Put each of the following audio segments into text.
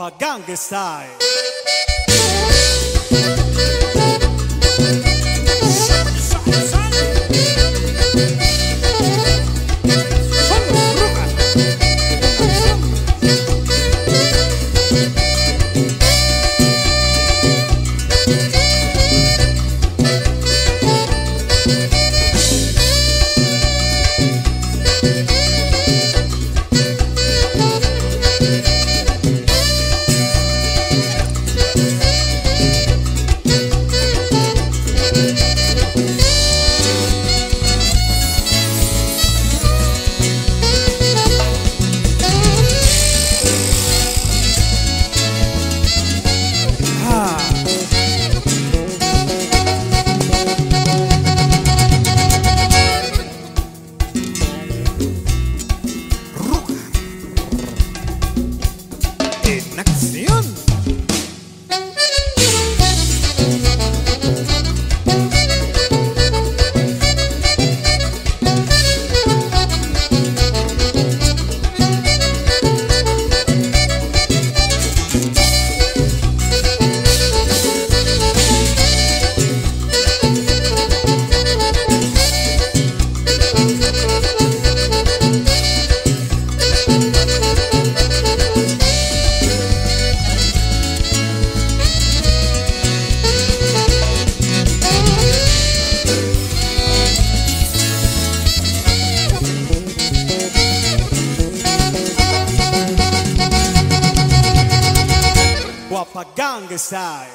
Guapagang Style. En acción. Guapagang Style.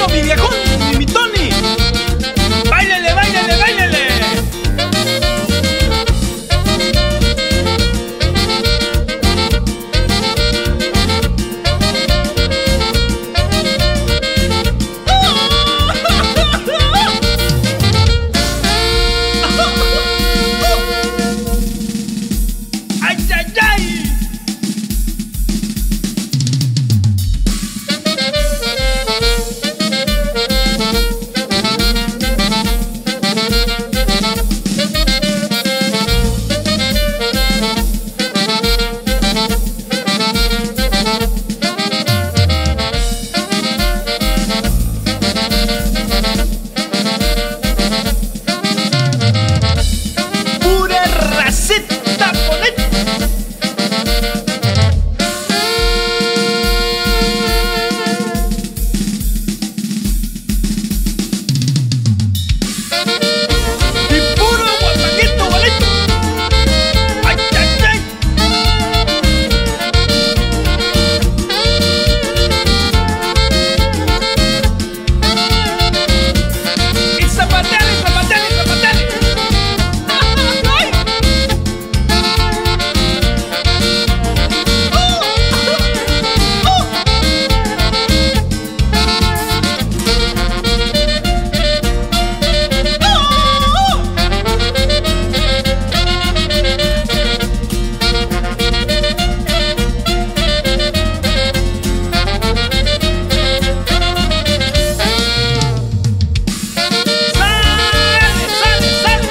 Eso, mi viejón, mi Tony. Báilele, báilele, báilele. ¡Ay, ay, ay! Pura raceta bonita. Y puro guapanguito bonito. ¡Ay, ay, ay! Y zapateale, zapateale, zapateale. ¡Ay! ¡Sale, sale, sale!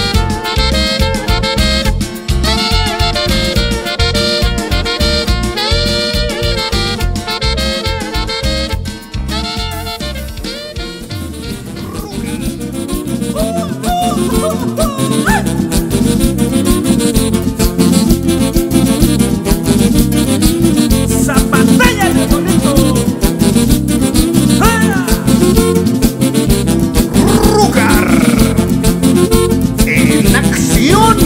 ¡Zapatéale bonito! ¡Ah! Rugar en acción.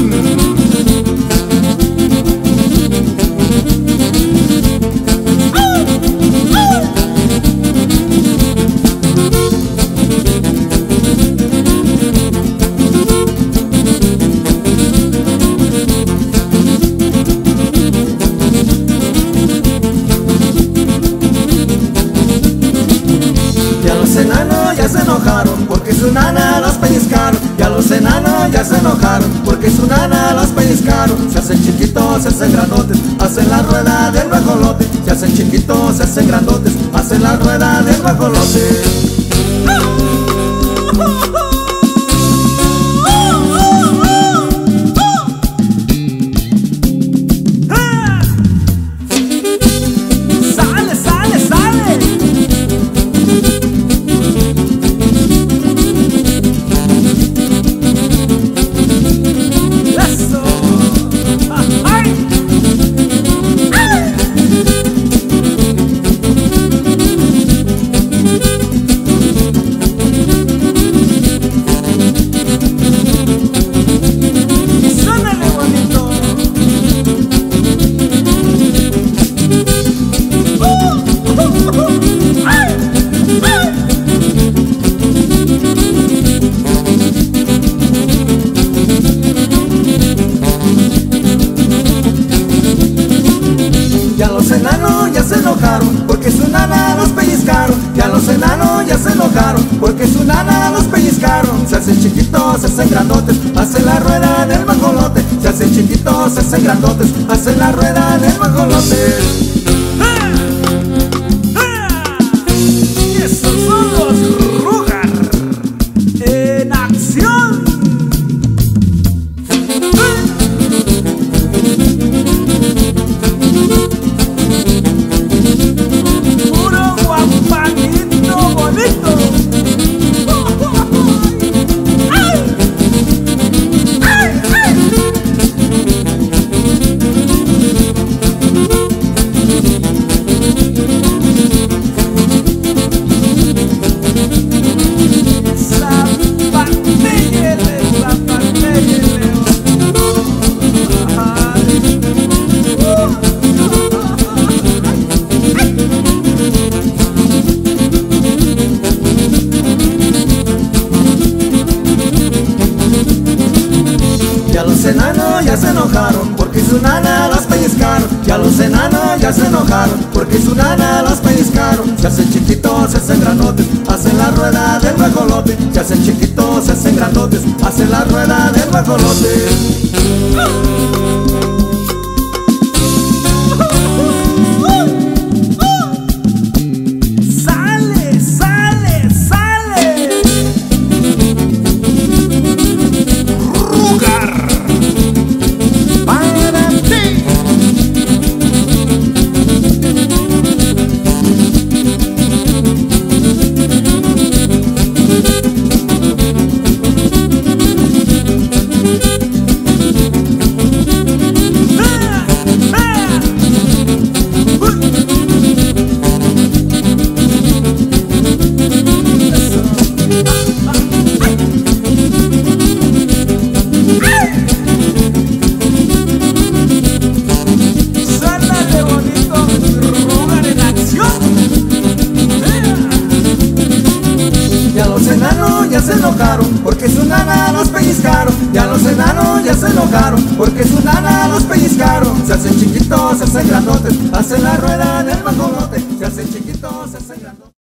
Ya los enanos ya se enojaron porque su nana los pellizcaron. Ya los enanos ya se enojaron porque su nana los pellizcaron. Se hacen chiquitos, se hacen grandotes, hacen la rueda del guajolote. Se hacen chiquitos, se hacen grandotes, hacen la rueda del guajolote. ¡Sale, sale, sale! ¡Eso! ¡Ay! ¡Ay! ¡Suénale bonito! ¡Ay! ¡Ay! Ya los enanos ya se enojaron porque su nana los pellizcaron. Ya los enanos ya se enojaron porque su nana los pellizcaron. Se hacen chiquitos, se hacen grandotes, hacen la rueda del guajolote. Se hacen chiquitos, se hacen grandotes, hacen la rueda del guajolote. Y esos son los Rugar en acción. Puro guapanguito bonito. ¡Ay! ¡Ay! ¡Ay! ya se enojaron, porque su nana los pellizcaron. Se hacen chiquitos, se hacen grandotes, hacen la rueda del guajolote. Se hacen chiquitos, se hacen grandotes, hacen la rueda del guajolote. ¡Sale, sale, sale! Rugar. ¡Para ti! ¡Suénale bonito! ¡Rugar en acción! Ya los enanos ya se enojaron, porque su nana los pellizcaron. Ya los enanos ya se enojaron, porque su nana los pellizcaron. Se hacen chiquitos, se hacen grandotes, hacen la rueda del guajolote. Se hacen chiquitos, se hacen grandotes.